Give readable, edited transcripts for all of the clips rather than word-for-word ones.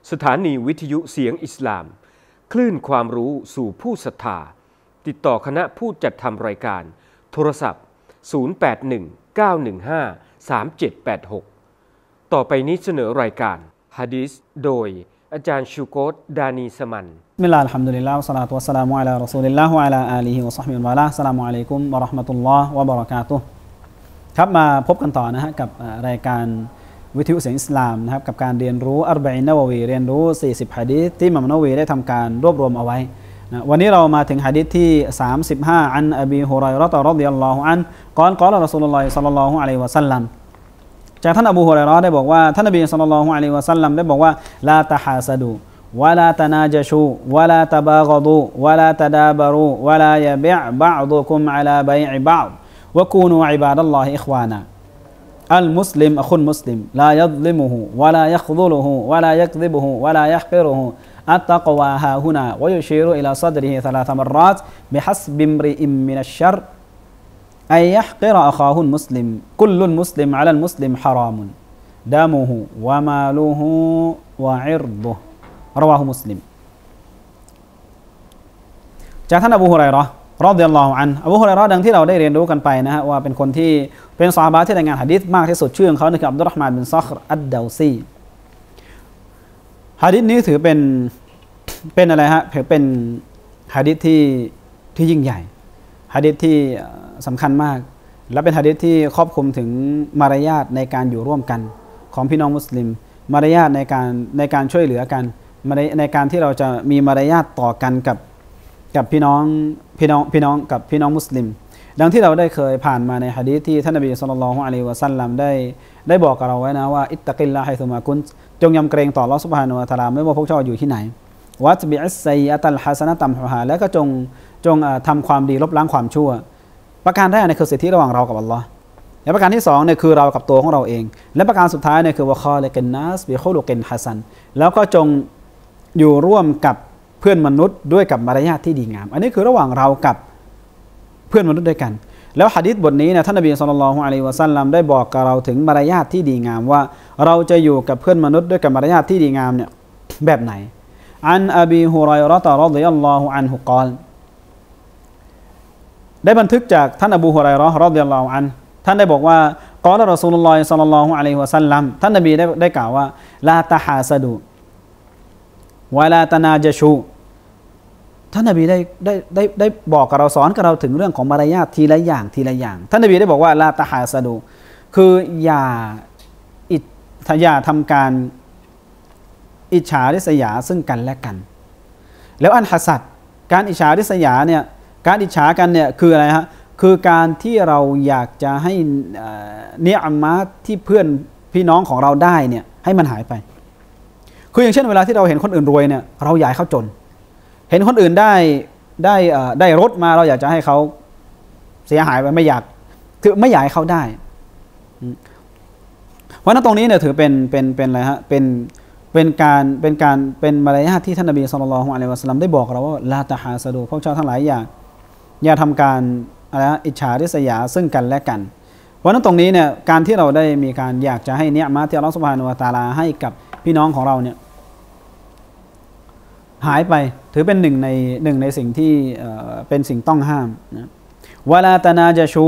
สถานีวิทยุเสียงอิสลามคลื่นความรู้สู่ผู้ศรัทธาติดต่อคณะผู้จัดทำรายการโทรศัพท์0819153786ต่อไปนี้เสนอรายการฮะดีษโดยอาจารย์ชูโกตดานีสมันบิสมิลลาฮิรเราะห์ฮัมดุลิลลาฮ์วัสสลาตุวัสสลามุอะลารอซูลิลลาฮ์วะอะลาอาลีฮิวะศอฮบิฮิวะลาอัสสลามุอะลัยกุมวะเราะห์มะตุลลอฮ์วะบะเราะกาตุฮ์ครับมาพบกันต่อนะฮะกับรายการวิทยุเสียงอิสลามนะครับกับการเรียนรู้อัรบะอีนนะวะวีเรียนรู้40หะดีษที่อิหม่ามนะวะวีได้ทำการรวบรวมเอาไว้นะวันนี้เรามาถึงหะดีษที่35อันอบีฮุรอยเราะฮ์รอฎิยัลลอฮุอันฮุกอลรอซูลุลลอฮิศ็อลลัลลอฮุอะลัยฮิวะซัลลัมจากท่านอบูฮุรอยเราะห์ได้บอกว่าท่านนบีศ็อลลัลลอฮุอะลัยฮิวะซัลลัมได้บอกว่าลาตะฮาซะดูวะลาตะนาจชูวะลาตะบากดูวะลาตะดาบรูวะลายะบิอ์บะอ์ดุกุมอะลาบัยอิบะอ์ดวะกูนูอิบาดัลลอฮิอิควานะالمسلم أخو المسلم لا يظلمه ولا يخذله ولا يكذبه ولا يحقره التقوى ها هنا ويشير إلى صدره 3 مرات بحسب امرئ من الشر أن يحقر أخاه المسلم كل المسلم على المسلم حرام دمه وماله وعرضه رواه مسلم จากท่านอบูฮุรอยเราะห์รอฎิยัลลอฮุอันฮุอบูฮุรอยเราะห์ดังที่เราได้เรียนรู้กันไปนะฮะว่าเป็นคนที่เป็นซอฮาบะห์ที่รายงานหะดีษมากที่สุดชื่อของเขาคืออับดุลเราะห์มานบินซอครอัดดาวซีหะดีษนี้ถือเป็นอะไรฮะถือเป็นหะดีษที่ยิ่งใหญ่หะดีษที่สำคัญมากและเป็นหะดีษที่ครอบคลุมถึงมารยาทในการอยู่ร่วมกันของพี่น้องมุสลิมมารยาทในการช่วยเหลือกันในการที่เราจะมีมารยาทต่อกันกับพี่น้องกับพี่น้องมุสลิมดังที่เราได้เคยผ่านมาในหะดีษที่ท่านนบีศ็อลลัลลอฮุอะลัยฮิวะซัลลัมได้บอกกับเราไว้นะว่าอิตตะกิลลาฮ์ไฮซุมากุนจงยำเกรงต่ออัลเลาะห์ซุบฮานะฮูวะตะอาลาไม่ว่าพวกเจ้าอยู่ที่ไหนวัตบิอัสซัยอะตัลฮะซะนะตัมฮุฮาและก็จงทำความดีลบล้างความชั่วประการแรกเนี่ยคือสิทธิระหว่างเรากับอัลเลาะห์และประการที่2เนี่ยคือเรากับตัวของเราเองและประการสุดท้ายเนี่ยคือวะคอลิกินนัสบิคุลุกินฮะซันแล้วก็จงอยู่ร่วมกับเพื่อนมนุษย์ด้วยกับมารยาทที่ดีงามอันนี้คือระหว่างเรากับเพื่อนมนุษย์ด้วยกันแล้วหะดีษบทนี้เนี่ยท่านนบีศ็อลลัลลอฮุอะลัยฮิวะซัลลัมได้บอกกับเราถึงมารยาทที่ดีงามว่าเราจะอยู่กับเพื่อนมนุษย์ด้วยกับมารยาทที่ดีงามเนี่ยแบบไหนอันอบีฮุรอยเราะฮ์รอฎิยัลลอฮุอันฮุกอลได้บันทึกจากท่านอบูฮุรอยเราะฮ์รอฎิยัลลอฮุอันท่านได้บอกว่ากอละรอซูลุลลอฮิศ็อลลัลลอฮุอะลัยฮิวะซัลลัมท่านนบีได้กล่าวว่าลาตะฮาซะดูวะลาตะนาจชูท่านนบีได้บอกกับเราสอนกับเราถึงเรื่องของมารยาททีละอย่างท่านนบีได้บอกว่าลาตะฮาซะดูคืออย่าทำการอิจฉาริษยาซึ่งกันและกันแล้วอันฮัสัดการอิจฉาริษยาเนี่ยการอิจฉากันเนี่ยคืออะไรฮะคือการที่เราอยากจะให้เนียมะที่เพื่อนพี่น้องของเราได้เนี่ยให้มันหายไปคืออย่างเช่นเวลาที่เราเห็นคนอื่นรวยเนี่ยเราอยากให้เขาจนเห็นคนอื่นได้รถมาเราอยากจะให้เขาเสียหายไปไม่อยากให้เขาได้เพราะนั้นตรงนี้เนี่ยถือเป็นอะไรฮะเป็นมารยาทที่ท่านนบีศ็อลลัลลอฮุอะลัยฮิวะซัลลัมได้บอกเราว่าลาตะฮาซะดูพวกเจ้าทั้งหลายอย่าทำการอะไรอิจฉาริษยาซึ่งกันและกันเพราะนั้นตรงนี้เนี่ยการที่เราได้มีการอยากจะให้เนียมะที่อัลเลาะห์ซุบฮานะฮูวะตะอาลาให้กับพี่น้องของเราเนี่ยหายไปถือเป็นหนึ่งในสิ่งที่เป็นสิ่งต้องห้ามนะวะลาตะนาจชู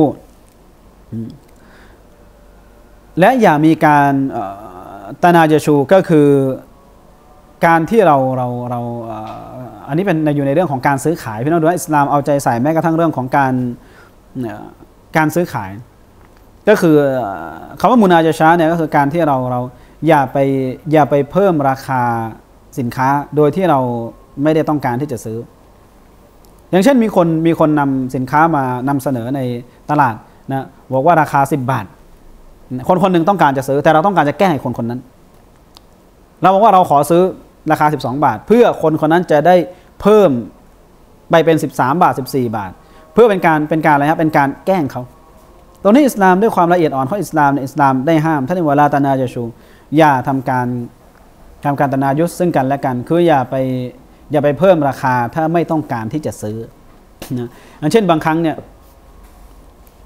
และอย่ามีการตะนาจชูก็คือการที่เราอันนี้เป็นอยู่ในเรื่องของการซื้อขายพี่น้องดูว่าอิสลามเอาใจใส่แม้กระทั่งเรื่องของการซื้อขายก็คือคำว่ามุนาจชะเนี่ยก็คือการที่เราอย่าไปเพิ่มราคาสินค้าโดยที่เราไม่ได้ต้องการที่จะซื้ออย่างเช่นมีคนนำสินค้ามานำเสนอในตลาดนะบอกว่าราคา10 บาทคนหนึ่งต้องการจะซื้อแต่เราต้องการจะแก้ให้คนนั้นเราบอกว่าเราขอซื้อราคา12 บาทเพื่อคนนั้นจะได้เพิ่มไปเป็น13 บาท14 บาทเพื่อเป็นการอะไรครับเป็นการแกล้งเขาตรงนี้อิสลามด้วยความละเอียดอ่อนของอิสลามได้ห้ามท่านวะลาตะนาจชูอย่าทำการตนายุทธซึ่งกันและกันคืออย่าไปเพิ่มราคาถ้าไม่ต้องการที่จะซื้อนะอย่างเช่นบางครั้งเนี่ย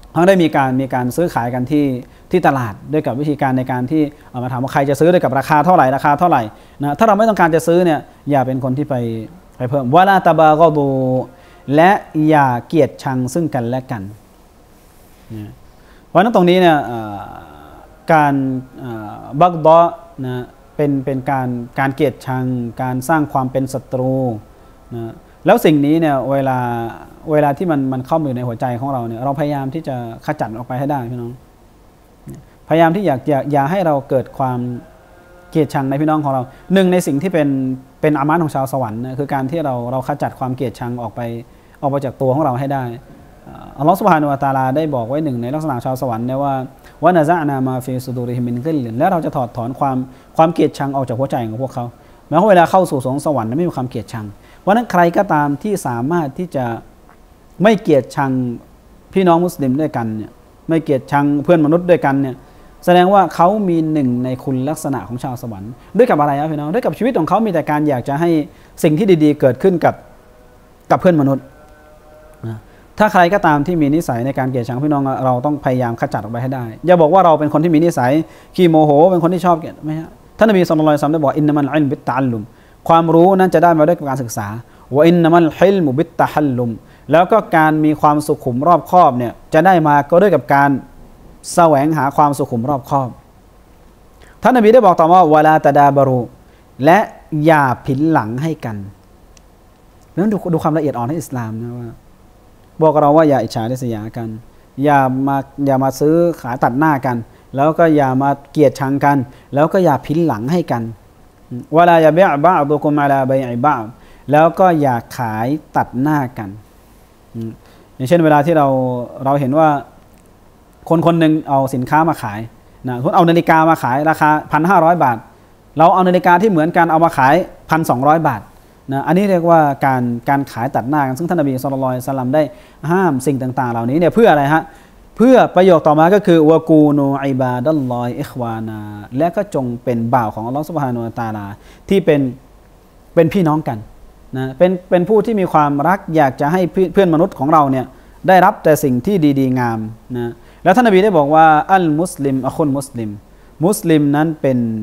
ทั้งได้มีการซื้อขายกันที่ตลาดด้วยกับวิธีการในการที่มาถามว่าใครจะซื้อด้วยกับราคาเท่าไหร่นะถ้าเราไม่ต้องการจะซื้อเนี่ยอย่าเป็นคนที่ไปเพิ่มวะลาตะบากอดูและอย่าเกลียดชังซึ่งกันและกันนะเพราะนั้นตรงนี้เนี่ยการบักดอนะเป็นการเกลียดชังการสร้างความเป็นศัตรูนะแล้วสิ่งนี้เนี่ยเวลาที่มันเข้ามาอยู่ในหัวใจของเราเนี่ยเราพยายามที่จะขจัดออกไปให้ได้พี่น้องพยายามที่อย่าให้เราเกิดความเกลียดชังในพี่น้องของเราหนึ่งในสิ่งที่เป็นอามานะของชาวสวรรค์นะคือการที่เราขจัดความเกลียดชังออกไปจากตัวของเราให้ได้อัลลอฮฺซุบฮานะฮูวะตะอาลาได้บอกไว้หนึ่งในลักษณะชาวสวรรค์เนี่ยว่าวะนะซะนามาฟีซุดูริฮิมมินกิลและเราจะถอดถอนความเกลียดชังออกจากหัวใจของพวกเขาแม้ว่าเวลาเข้าสู่สวงสวรรค์ไม่มีความเกลียดชังเพราะนั้นใครก็ตามที่สามารถที่จะไม่เกลียดชังพี่น้องมุสลิมด้วยกันเนี่ยไม่เกลียดชังเพื่อนมนุษย์ด้วยกันเนี่ยแสดงว่าเขามีหนึ่งในคุณลักษณะของชาวสวรรค์ด้วยกับอะไรครับพี่น้องด้วยกับชีวิตของเขามีแต่การอยากจะให้สิ่งที่ดีๆเกิดขึ้นกับเพื่อนมนุษย์ถ้าใครก็ตามที่มีนิสัยในการเกลียดชังพี่น้องเราต้องพยายามขจัดออกไปให้ได้อย่าบอกว่าเราเป็นคนที่มีนิสัยขี้โมโหเป็นคนที่ชอบเกลียดไม่ใช่ท่านนบีศ็อลลัลลอฮุอะลัยฮิวะซัลลัมได้บอกอินนัมัลอิลมุบิตตะอัลลุมความรู้นั้นจะได้มาด้วยการศึกษาวะอินนัมัลฮิลมุบิตตะฮัลลุมแล้วก็การมีความสุขุมรอบคอบเนี่ยจะได้มาก็ด้วยกับการแสวงหาความสุขุมรอบคอบท่านนบีได้บอกต่อว่าวะลาตะดาบารูและอย่าผินหลังให้กันนั้นดูความละเอียดอ่อนในอิสลามนะว่าบอกเราว่าอย่าอิจฉาริษยากันอย่ามาซื้อขายตัดหน้ากันแล้วก็อย่ามาเกลียดชังกันแล้วก็อย่าผินหลังให้กันวะลาอย่าเบียบะอ์ดุกุมอะลาบัยอิบะอ์แล้วก็อย่าขายตัดหน้ากันอย่างเช่นเวลาที่เราเห็นว่าคนหนึ่งเอาสินค้ามาขายนะเอานาฬิกามาขายราคา 1,500 บาทเราเอานาฬิกาที่เหมือนกันเอามาขาย 1,200 บาทนะอันนี้เรียกว่าการขายตัดหน้ากันซึ่งท่านนบีศ็อลลัลลอฮุอะลัยฮิวะซัลลัมได้ห้ามสิ่งต่างๆเหล่านี้เนี่ยเพื่ออะไรฮะเพื่อประโยคต่อมาก็คือวะกูนูอิบาดัลลอฮิอิควานาและก็จงเป็นบ่าวของอัลลอฮฺซุบฮานะฮูวะตะอาลาที่เป็นพี่น้องกันนะเป็นผู้ที่มีความรักอยากจะให้เพื่อนมนุษย์ของเราเนี่ยได้รับแต่สิ่งที่ดีๆงามนะแล้วท่านนบีได้บอกว่าอัลมุสลิมอะคุนมุสลิมนั้น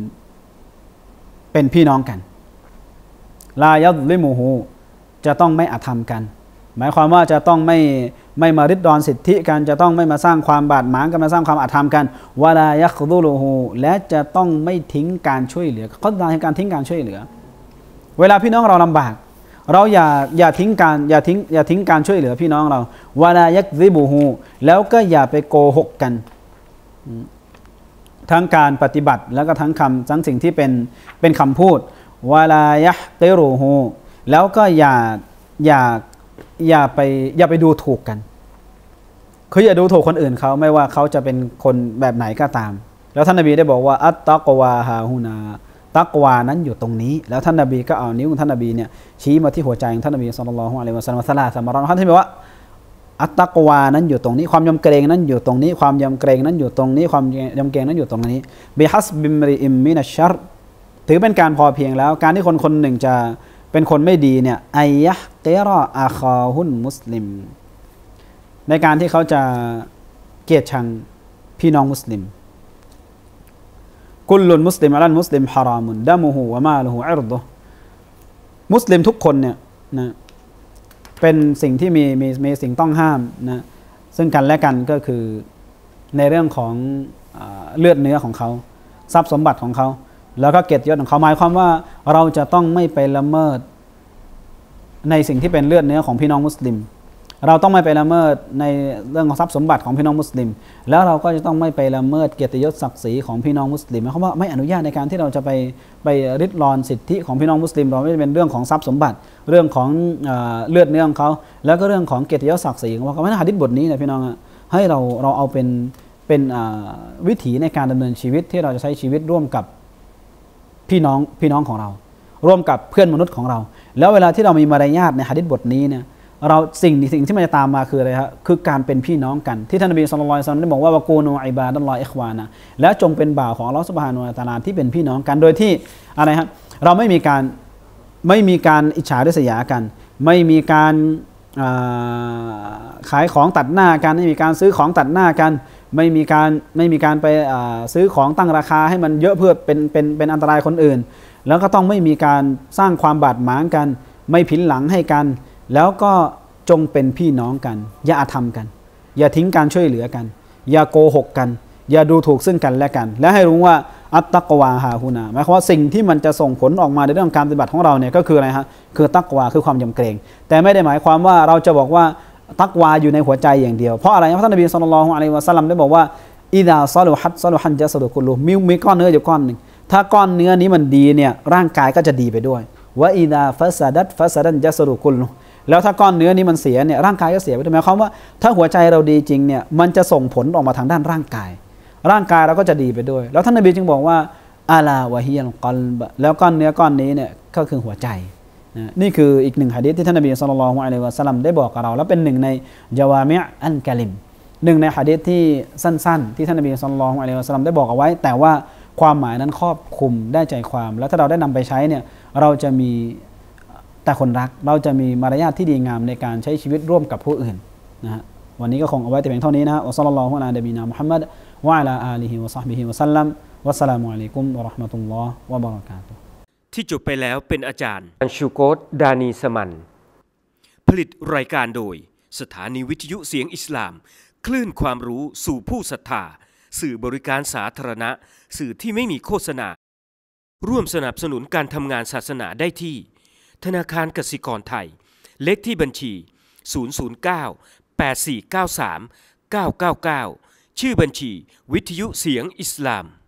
เป็นพี่น้องกันลายัซลิมุฮูจะต้องไม่อาธรรมกันหมายความว่าจะต้องไม่มาริดรอนสิทธิกันจะต้องไม่มาสร้างความบาดหมางกันมาสร้างความอาธรรมกันวะลายัคซุลูฮูและจะต้องไม่ทิ้งการช่วยเหลือเขาต้องการทิ้งการช่วยเหลือเวลาพี่น้องเราลำบากเราอย่าทิ้งการช่วยเหลือพี่น้องเราวะลายักซิบูฮูแล้วก็อย่าไปโกหกกันทั้งการปฏิบัติแล้วก็ทั้งสิ่งที่เป็นคำพูดวะลายะติรูฮูแล้วก็อย่าไปดูถูกกันคืออย่าดูถูกคนอื่นเขาไม่ว่าเขาจะเป็นคนแบบไหนก็ตามแล้วท่านนบีได้บอกว่าอัตตักวาฮาฮูนาตักวานั้นอยู่ตรงนี้แล้วท่านนบีก็เอานิ้วของท่านนบีเนี่ยชี้มาที่หัวใจของท่านนบีศ็อลลัลลอฮุอะลัยฮิวะซัลลัม3 มารอนท่านที่บอกว่าอัตตักวานั้นอยู่ตรงนี้ความยำเกรงนั้นอยู่ตรงนี้ความยำเกรงนั้นอยู่ตรงนี้ความยำเกรงนั้นอยู่ตรงนี้บิฮัสบิมริอิมมินัชชัรถือเป็นการพอเพียงแล้วการที่คนหนึ่งจะเป็นคนไม่ดีเนี่ยอัยยะเตรออาคอฮุนมุสลิมในการที่เขาจะเกลียดชังพี่น้องมุสลิมกุลลุนมุสลิมอะลันมุสลิมฮารามุนดะมุฮูวะมาลุฮูอิรดุมุสลิมทุกคนเนี่ยนะเป็นสิ่งที่มีสิ่งต้องห้ามนะซึ่งกันและกันก็คือในเรื่องของเลือดเนื้อของเขาทรัพย์สมบัติของเขาแล้วก็เกียรติยศของเขาหมายความว่าเราจะต้องไม่ไปละเมิดในสิ่งที่เป็นเลือดเนื้อของพี่น้องมุสลิมเราต้องไม่ไปละเมิดในเรื่องของทรัพย์สมบัติของพี่น้องมุสลิมแล้วเราก็จะต้องไม่ไปละเมิดเกียรติยศศักดิ์ศรีของพี่น้องมุสลิมหมายความว่าไม่อนุญาตในการที่เราจะไปริดรอนสิทธิของพี่น้องมุสลิมเราไม่เป็นเรื่องของทรัพย์สมบัติเรื่องของเลือดเนื้อของเขาแล้วก็เรื่องของเกียรติยศศักดิ์ศรีของเขาเพราะฉะนั้นหะดีษบทนี้นะพี่น้องให้เราเอาเป็นวิถีในการดำเนินชีวิตที่เราจะใช้ชีวิตร่วมกับพี่น้องของเราร่วมกับเพื่อนมนุษย์ของเราแล้วเวลาที่เรามีมารยาทในหะดีษบทนี้เนี่ยเราสิ่งที่มันจะตามมาคืออะไรครับคือการเป็นพี่น้องกันที่ท่านนบีศ็อลลัลลอฮุอะลัยฮิวะซัลลัมได้บอกว่าวะกูนูอิบาดัลลอฮิอิควานะและจงเป็นบ่าวของอัลเลาะห์ซุบฮานะฮูวะตะอาลาที่เป็นพี่น้องกันโดยที่อะไรครับเราไม่มีการอิจฉาริษยากันไม่มีการขายของตัดหน้ากันไม่มีการซื้อของตัดหน้ากันไม่มีการไปซื้อของตั้งราคาให้มันเยอะเพื่อเป็นอันตรายคนอื่นแล้วก็ต้องไม่มีการสร้างความบาดหมางกันไม่ผินหลังให้กันแล้วก็จงเป็นพี่น้องกันอย่าอาธรรมกันอย่าทิ้งการช่วยเหลือกันอย่าโกหกกันอย่าดูถูกซึ่งกันและกันและให้รู้ว่าอัตตักวาฮาฮุนาหมายความว่าสิ่งที่มันจะส่งผลออกมาในเรื่องการปฏิบัติของเราเนี่ยก็คืออะไรฮะคือตักวาคือความยำเกรงแต่ไม่ได้หมายความว่าเราจะบอกว่าตักวาอยู่ในหัวใจอย่างเดียวเพราะอะไรเพราะท่านนบีศ็อลลัลลอฮุอะลัยฮิวะซัลลัมได้บอกว่าอิดาซอลุฮัดซอลุฮันจะสะดุกุลูมีก้อนเนื้ออยู่ก้อนหนึ่งถ้าก้อนเนื้อนี้มันดีเนี่ยร่างกายก็จะดีไปด้วยวะอิดาฟัสดัตฟัสดันจะสะดุกุลูแล้วถ้าก้อนเนื้อนี้มันเสียเนี่ยร่างกายก็เสียไปด้วยหมายความว่าถ้าหัวใจเราดีจริงเนี่ยมันจะส่งผลออกมาทางด้านร่างกายเราก็จะดีไปด้วยแล้วท่านนบีจึงบอกว่าอาลาวะฮิยัลกอลบะแล้วก้อนเนื้อก้อนนี้เนี่ยก็คือหัวใจนี่คืออีกหนึ่งหะดีษที่ท่านนบีศ็อลลัลลอฮุอะลัยฮิวะซัลลัมได้บอกกับเราและเป็นหนึ่งในญะวามิอ์อัลกะลิมหนึ่งในหะดีษที่สั้นๆที่ท่านนบีศ็อลลัลลอฮุอะลัยฮิวะซัลลัมได้บอกเอาไว้แต่ว่าความหมายนั้นครอบคลุมได้ใจความแล้วถ้าเราได้นำไปใช้เนี่ยเราจะมีแต่คนรักเราจะมีมารยาทที่ดีงามในการใช้ชีวิตร่วมกับผู้อื่นนะฮะวันนี้ก็คงเอาไว้แต่เพียงเท่านี้นะฮะอัสลลัลลอฮุอะลานบีนามุฮัมมัดวะอะลาอาลีฮิวะศอฮบิฮิวะซัลลัมวัสสลามุอะลัยกุมวะเราะห์มะตุลลอฮ์วะบะเราะกาตุฮ์ที่จบไปแล้วเป็นอาจารย์อันชูโกตดานีสมันผลิตรายการโดยสถานีวิทยุเสียงอิสลามคลื่นความรู้สู่ผู้ศรัทธาสื่อบริการสาธารณะสื่อที่ไม่มีโฆษณาร่วมสนับสนุนการทำงานศาสนาได้ที่ธนาคารกสิกรไทยเลขที่บัญชี009 8493 999ชื่อบัญชีวิทยุเสียงอิสลาม